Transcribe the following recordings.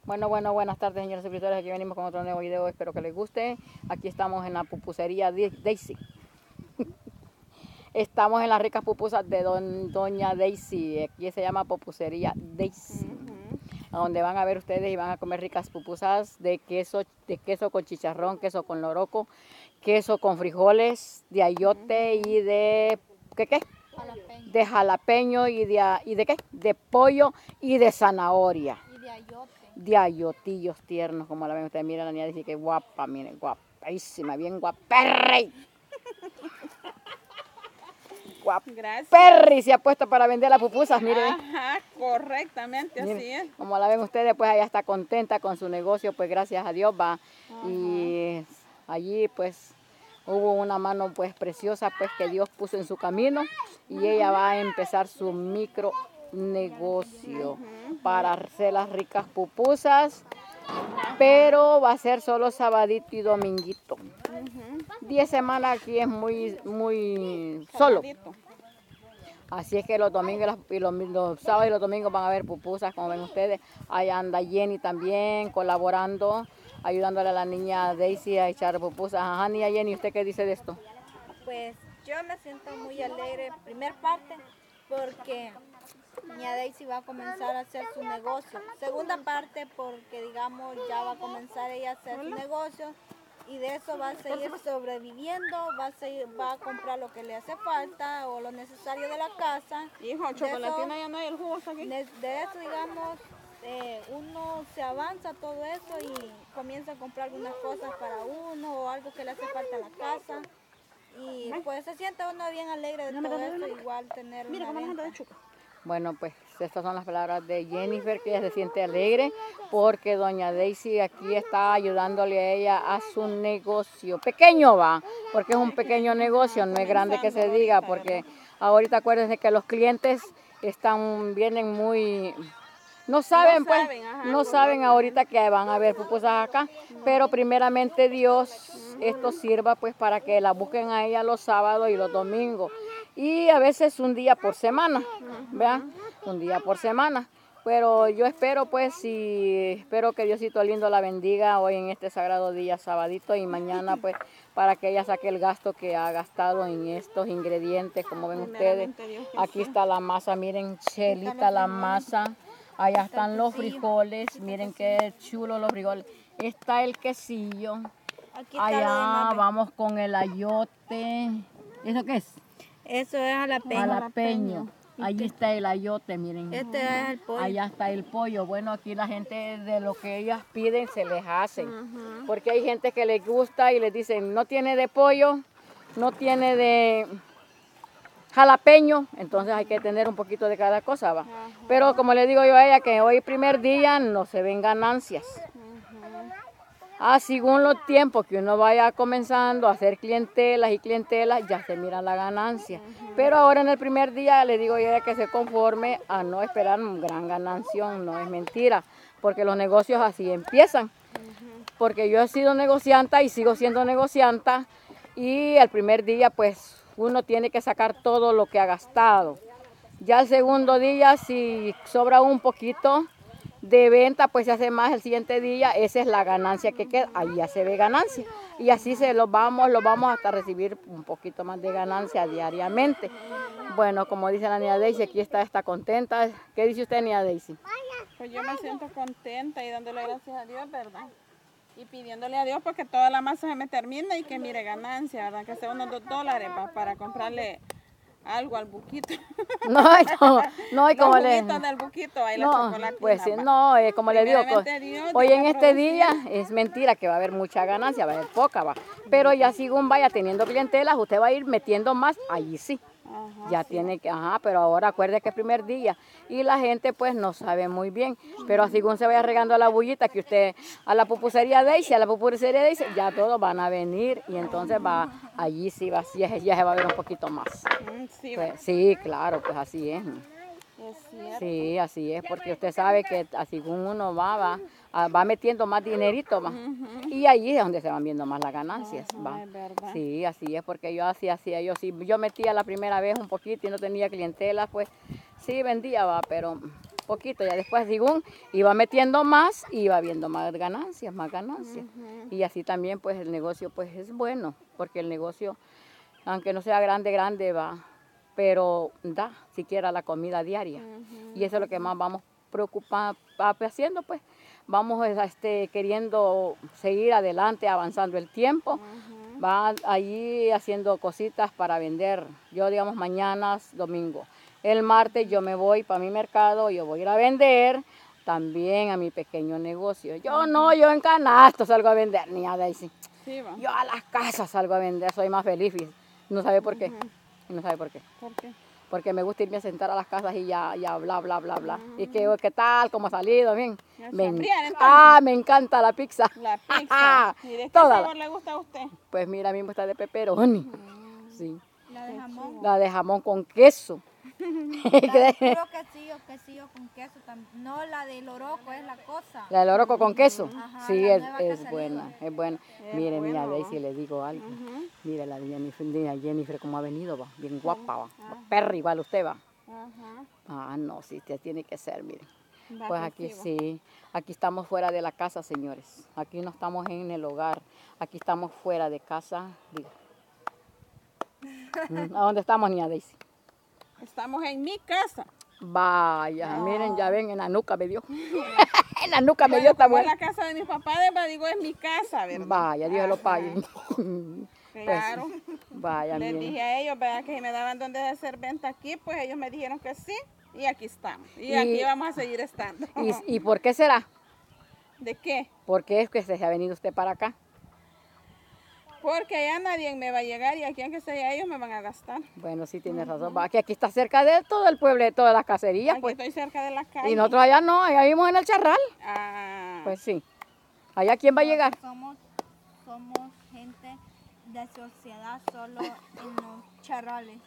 Buenas tardes, señores suscriptores. Aquí venimos con otro nuevo video. Espero que les guste. Aquí estamos en la pupusería Daisy. Estamos en las ricas pupusas de doña Daisy. Aquí se llama pupusería Daisy. A donde van a ver ustedes y van a comer ricas pupusas de queso con chicharrón, queso con loroco, queso con frijoles, de ayote y de ¿qué? Jalapeño. De jalapeño y de ¿qué? De pollo y de zanahoria. Y de ayote. De ayotillos tiernos, como la ven ustedes. Miren, la niña dice que guapa, miren, guapísima, bien guaperri. Guaperri se ha puesto para vender las pupusas, miren. Ajá, correctamente, Miren, así es. como la ven ustedes, pues ella está contenta con su negocio, pues gracias a Dios va. Ajá. Y allí pues hubo una mano pues preciosa pues que Dios puso en su camino y ella va a empezar su micro negocio para hacer las ricas pupusas, pero va a ser solo sabadito y dominguito. 10 semanas aquí es muy solo. Así es que los domingos y los sábados y los domingos van a haber pupusas, como ven ustedes. Ahí anda Jenny también colaborando, ayudándole a la niña Daisy a echar pupusas. Ajá, niña Jenny, ¿usted qué dice de esto? Pues yo me siento muy alegre, primer parte, porque niña Daisy va a comenzar a hacer su negocio. Segunda parte, porque digamos ya va a comenzar ella a hacer su negocio y de eso va a seguir sobreviviendo, va a comprar lo que le hace falta o lo necesario de la casa. Hijo, chocolatina ya no hay, el jugo está aquí. De eso, digamos, uno se avanza todo eso y comienza a comprar algunas cosas para uno o algo que le hace falta en la casa. Y pues se siente uno bien alegre de todo eso, igual tener una venta. Bueno, pues estas son las palabras de Jennifer, que ella se siente alegre porque doña Daisy aquí está ayudándole a ella a su negocio. Pequeño va, porque es un pequeño negocio, no es grande que se diga, porque ahorita acuérdense que los clientes vienen muy... No saben, pues, no saben ahorita que van a haber pupusas acá, pero primeramente Dios, esto sirva pues para que la busquen a ella los sábados y los domingos. Y a veces un día por semana, ¿vean? Un día por semana. Pero yo espero pues espero que Diosito lindo la bendiga hoy en este sagrado día sabadito y mañana pues para que ella saque el gasto que ha gastado en estos ingredientes, como ven ustedes. Aquí está la masa, miren, chelita la masa. Allá están los frijoles, miren qué chulo los frijoles. Está el quesillo. Allá vamos con el ayote. ¿Eso qué es? Eso es jalapeño. Jalapeño. Allí está el ayote, miren. Este es el pollo. Allá está el pollo. Bueno, aquí la gente de lo que ellas piden se les hace. Porque hay gente que les gusta y les dicen, no tiene de pollo, no tiene de jalapeño, entonces hay que tener un poquito de cada cosa, va. Pero como le digo yo a ella, que hoy primer día no se ven ganancias. Según los tiempos que uno vaya comenzando a hacer clientelas y clientelas, ya se mira la ganancia. Pero ahora en el primer día le digo yo a ella que se conforme a no esperar un gran ganancia, no es mentira, porque los negocios así empiezan. Porque yo he sido negocianta y sigo siendo negocianta y el primer día pues uno tiene que sacar todo lo que ha gastado. Ya el segundo día, si sobra un poquito de venta, pues se hace más el siguiente día. Esa es la ganancia que queda. Ahí ya se ve ganancia. Y así lo vamos hasta recibir un poquito más de ganancia diariamente. Bueno, como dice la niña Daisy, aquí está contenta. ¿Qué dice usted, niña Daisy? Pues yo me siento contenta y dándole gracias a Dios, ¿verdad? Y pidiéndole a Dios porque toda la masa se me termina y que mire ganancia, ¿verdad? Que sea unos $2 para comprarle algo al buquito. No, y como le... del buquito, ahí la chocolatina. Pues como le digo, hoy en este día es mentira que va a haber mucha ganancia, va a haber poca, va. Pero ya según vaya teniendo clientelas, usted va a ir metiendo más, allí sí. Ya tiene que, pero ahora acuerde que es primer día y la gente pues no sabe muy bien, pero según se vaya regando la bullita que usted a la pupusería Daisy, ya todos van a venir y entonces va, allí sí va, ya se va a ver un poquito más. Sí, claro, pues así es. Sí, así es, porque usted sabe que así uno va metiendo más dinerito, va. Y allí es donde se van viendo más las ganancias, va. Sí, así es, porque yo yo metía la primera vez un poquito y no tenía clientela, pues sí vendía, va, pero poquito, ya después según iba metiendo más, iba viendo más ganancias, más ganancias. Y así también pues el negocio pues es bueno, porque el negocio, aunque no sea grande, grande va, pero da siquiera la comida diaria. Y eso es lo que más vamos preocupando, haciendo pues. Vamos queriendo seguir adelante, avanzando el tiempo. Va allí haciendo cositas para vender. Yo digamos mañanas, domingo. El martes yo me voy para mi mercado, yo voy a ir a vender también a mi pequeño negocio. Yo no, yo en canasto salgo a vender, ni a Daisy. Sí, va. Yo a las casas salgo a vender, soy más feliz. No sabe por qué. No sabe por qué. ¿Por qué? Porque me gusta irme a sentar a las casas y ya bla, bla, bla, bla. Y que, ¿qué tal? ¿Cómo ha salido? Bien. Me encanta la pizza. La pizza. ¿Y de qué Toda sabor le gusta a usted? Pues mira, a mí me gusta de pepperoni. Sí. La de jamón. La de jamón con queso. La de puro quesillo con queso también. No, la del loroco es la cosa. La del oroco con queso. Ajá, Sí, la nueva que es ha buena, salido. es buena. Es Mire, bueno, mira, ¿va? Daisy, le digo algo. Mire, la de Jennifer cómo ha venido, va. Bien guapa, va. Perra igual usted, va. Ajá. Ah, no, sí, usted tiene que ser, mire. Va Pues que aquí va. sí, aquí estamos fuera de la casa, señores. Aquí no estamos en el hogar, aquí estamos fuera de casa. Diga. ¿A dónde estamos, niña Daisy? Estamos en mi casa. Vaya, miren, ya ven, en la nuca me dio. En la nuca me dio esta Como es buena. la casa de mi papá, digo, es mi casa, ¿verdad? Vaya, Dios lo Ajá. pague. Claro. Vaya, Les miren. dije a ellos, ¿verdad? Que si me daban donde hacer venta aquí, pues ellos me dijeron que sí. Y aquí estamos. Y aquí vamos a seguir estando. ¿Y por qué será? ¿De qué? ¿Por qué es que se ha venido usted para acá? Porque allá nadie me va a llegar y aquí aunque sea ellos me van a gastar. Bueno, sí tiene razón. Va, que aquí está cerca de todo el pueblo, de todas las cacerías, Aquí pues. estoy cerca de la calle. Y nosotros allá no, allá vivimos en el Charral. Ah, Pues sí. Allá quién va a llegar. Somos gente de sociedad solo en los charrales.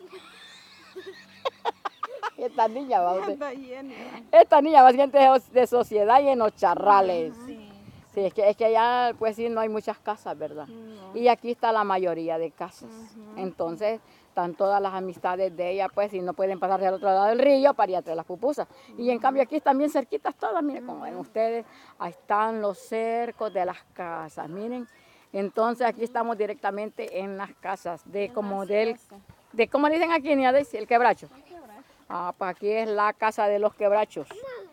Esta niña va usted. está lleno. Esta niña va gente de sociedad y en los charrales. Sí. Sí, es que allá pues sí no hay muchas casas, ¿verdad? No. Y aquí está la mayoría de casas. Entonces están todas las amistades de ella pues y no pueden pasarse al otro lado del río para ir a traer las pupusas. Y en cambio aquí están bien cerquitas todas, miren como ven ustedes, ahí están los cercos de las casas, miren. Entonces aquí estamos directamente en las casas de como del, de cómo dicen aquí, niña Daisy, el quebracho. Ah, pues aquí es la casa de los quebrachos.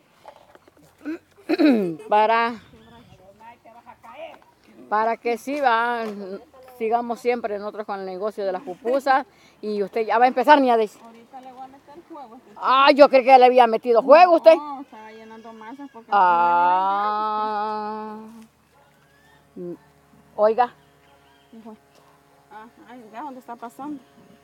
Para que sí sigamos siempre nosotros con el negocio de las pupusas y usted ya va a empezar, niña Daisy. Ahorita le voy a meter fuego. Ah, yo creí que le había metido juego usted. No, estaba llenando masas porque... Ah. Oiga, Ay, ya, ¿dónde está pasando?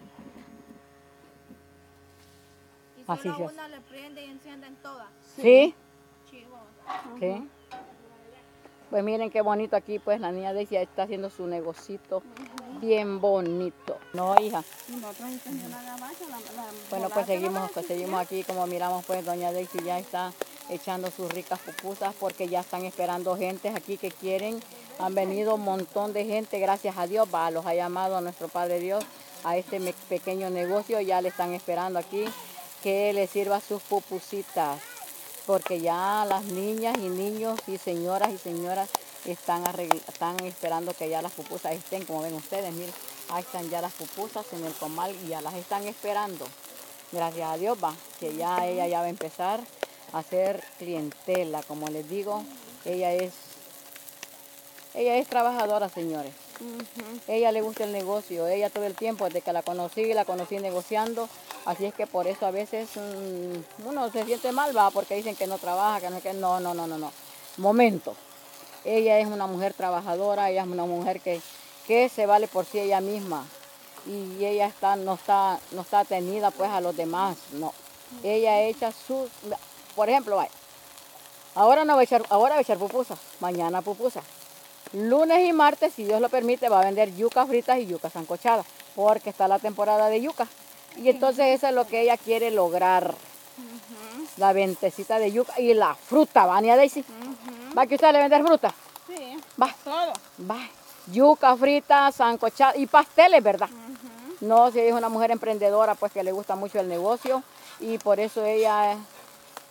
Y Así solo es. una le prende y encienden todas. ¿sí? Chivo. Sí. Pues miren qué bonito aquí, pues la niña Daisy está haciendo su negocito bien bonito. No, hija. Y nosotros hicimos una gabacha, Bueno, pues seguimos aquí, como miramos, pues doña Daisy ya está echando sus ricas pupusas porque ya están esperando gente aquí que quieren. Han venido un montón de gente, gracias a Dios, los ha llamado a nuestro Padre Dios a este pequeño negocio. Ya le están esperando aquí que le sirva sus pupusitas, porque ya las niñas y niños y señoras están esperando que ya las pupusas estén, como ven ustedes, miren, ahí están ya las pupusas en el comal y ya las están esperando. Gracias a Dios que ya ella ya va a empezar a hacer clientela, como les digo, ella es trabajadora, señores. Ella le gusta el negocio, ella todo el tiempo, desde que la conocí negociando, así es que por eso a veces uno se siente mal, porque dicen que no trabaja, que no. Momento, ella es una mujer trabajadora, ella es una mujer que se vale por sí ella misma y ella no está atenida pues a los demás, no. Ella echa por ejemplo, ahora va a echar pupusas, mañana pupusas. Lunes y martes, si Dios lo permite, va a vender yuca fritas y yuca sancochadas, porque está la temporada de yuca. Y entonces eso es lo que ella quiere lograr. La ventecita de yuca y la fruta, ¿va, niña Daisy? ¿Va que usted le vender fruta? Sí, Va. todo. Va. Yuca frita, sancochada y pasteles, ¿verdad? No, si ella es una mujer emprendedora, pues que le gusta mucho el negocio y por eso ella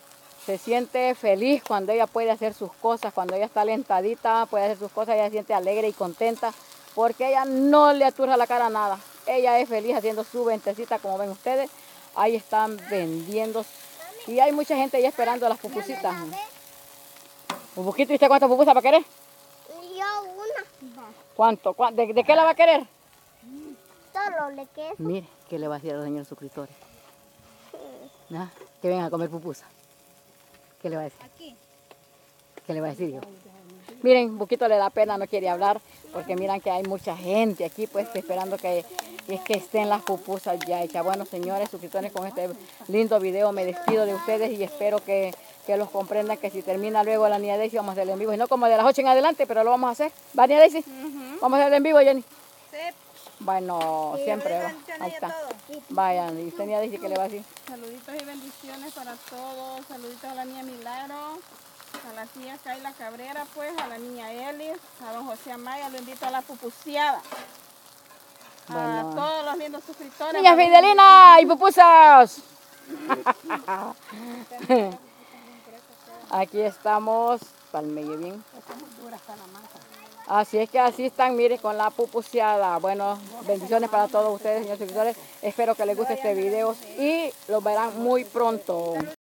se siente feliz cuando ella puede hacer sus cosas, cuando ella está alentadita, puede hacer sus cosas, ella se siente alegre y contenta, porque ella no le aturja la cara a nada. Ella es feliz haciendo su ventecita, como ven ustedes. Ahí están vendiendo. Y hay mucha gente ahí esperando las pupusitas. Pupuquito, ¿y usted cuántas pupusas va a querer? Yo una. ¿Cuánto? ¿De qué la va a querer? Solo le queso. Mire, ¿qué le va a decir a los señores suscriptores? ¿Ah? Que vengan a comer pupusa. ¿Qué le va a decir? Aquí. ¿Qué le va a decir yo? Miren, un poquito le da pena, no quiere hablar, porque miran que hay mucha gente aquí, pues, esperando que estén las pupusas ya hechas. Bueno, señores suscriptores, con este lindo video me despido de ustedes y espero que los comprendan, que si termina luego la niña Daisy, vamos a hacerlo en vivo. Y no como de las 8 en adelante, pero lo vamos a hacer. ¿Va, niña Daisy? Vamos a hacerlo en vivo, Jenny. Sí. Bueno, siempre va. Ahí está. Vayan, y usted, niña Daisy, ¿qué le va a decir? Saluditos y bendiciones para todos. Saluditos a la niña Milagro, a la tía Kayla Cabrera, pues, a la niña Elis, a don José Amaya, lo invito a la pupuseada. A todos los lindos suscriptores. Niña Fidelina y pupusas. Aquí estamos, palmelle bien. Así es que así están, mire, con la pupuseada. Bueno, bendiciones para todos ustedes, señores suscriptores. Espero que les guste este video y los verán muy pronto.